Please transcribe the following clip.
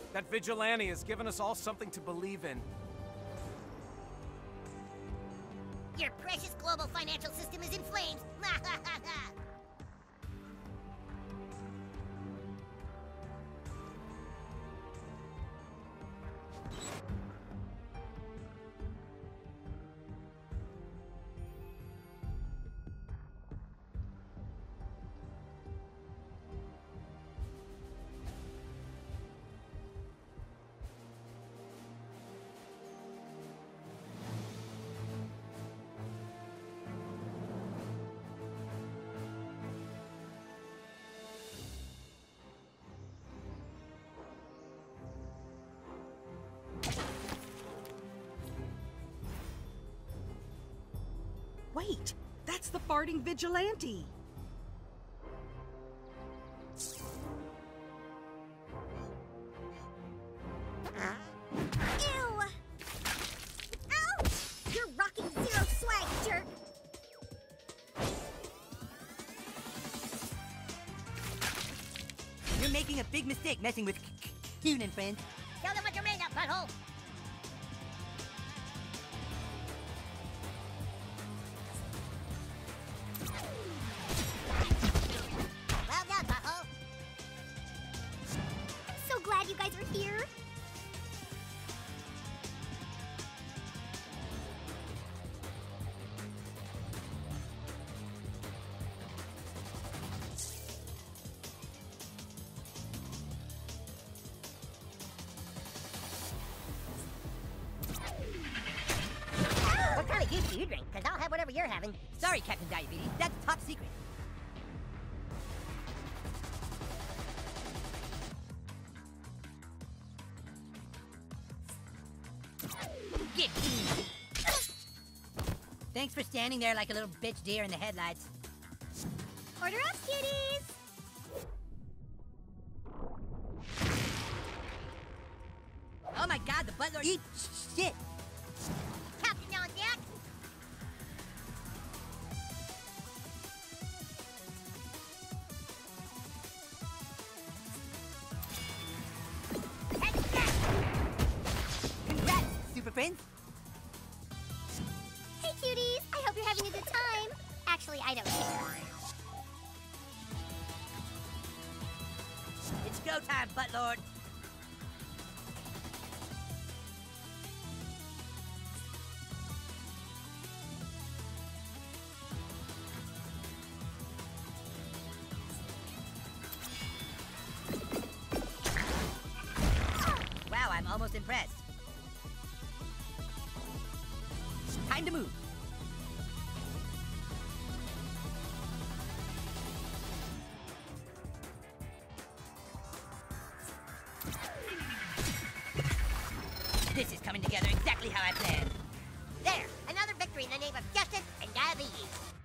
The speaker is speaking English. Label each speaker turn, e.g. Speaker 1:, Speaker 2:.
Speaker 1: That vigilante has given us all something to believe in.
Speaker 2: Your precious global financial system is in flames.
Speaker 3: Wait, that's the farting vigilante!
Speaker 2: Ew! Ouch! You're rocking zero swag, jerk!
Speaker 4: You're making a big mistake messing with Coon and friends.
Speaker 2: Tell them what you're made of, butthole! Well done, butthole! I'm so glad you guys are here! What kind of juice do you drink? Because I'll have whatever you're having.
Speaker 4: Sorry, Captain Diabetes, that's top secret. Get me! Thanks for standing there like a little bitch deer in the headlights.
Speaker 2: Order up, cuties!
Speaker 4: Oh my god, the butler eat shit!
Speaker 2: Captain on deck!
Speaker 4: Congrats, super friends!
Speaker 2: Hey, cuties! I hope you're having a good time. Actually, I don't care.
Speaker 4: It's go time, Buttlord! Wow, I'm almost impressed. Time to move. This is coming together exactly how I planned.
Speaker 2: There! Another victory in the name of justice and diabetes!